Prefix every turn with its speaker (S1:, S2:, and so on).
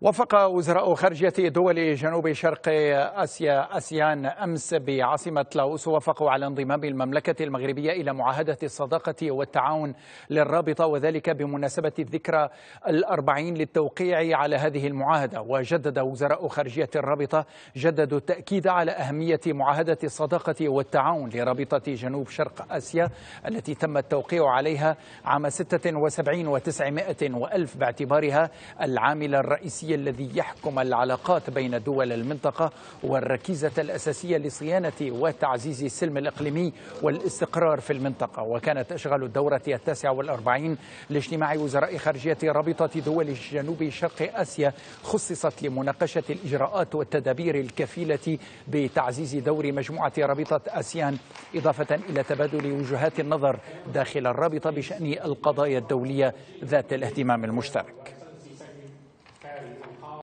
S1: وافق وزراء خارجية دول جنوب شرق آسيا آسيان أمس بعاصمة لاوس وافقوا على انضمام المملكة المغربية إلى معاهدة الصداقة والتعاون للرابطة، وذلك بمناسبة الذكرى 40 للتوقيع على هذه المعاهدة. وجدد وزراء خارجية الرابطة جددوا التأكيد على أهمية معاهدة الصداقة والتعاون لرابطة جنوب شرق آسيا التي تم التوقيع عليها عام 76 و900 وألف باعتبارها العامل الرئيسي الذي يحكم العلاقات بين دول المنطقة والركيزة الأساسية لصيانة وتعزيز السلم الإقليمي والاستقرار في المنطقة. وكانت أشغال الدورة 49 لاجتماع وزراء خارجية رابطة دول جنوب شرق آسيا خصصت لمناقشة الإجراءات والتدابير الكفيلة بتعزيز دور مجموعة رابطة آسيان، إضافة إلى تبادل وجهات النظر داخل الرابطة بشأن القضايا الدولية ذات الاهتمام المشترك.